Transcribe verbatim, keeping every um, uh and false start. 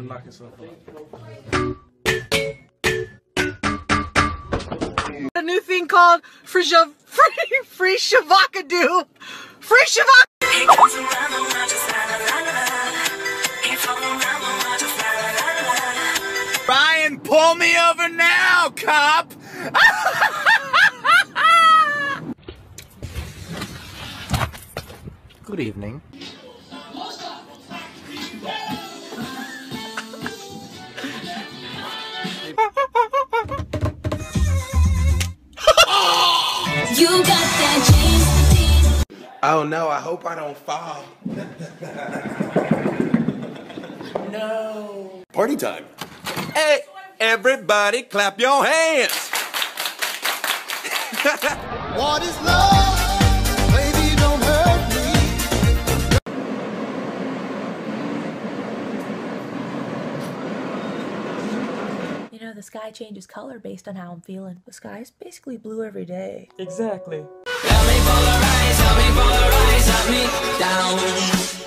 lock yourself up. A new thing called free shav free free shavakadoo. Free shavak. Ryan, pull me over now, cop! Good evening. You got that change. Oh no, I hope I don't fall. No. Party time. Hey, everybody clap your hands. What is love? Baby, don't hurt me. You know, the sky changes color based on how I'm feeling. The sky is basically blue every day. Exactly. Help me polarize, help me polarize, help me down.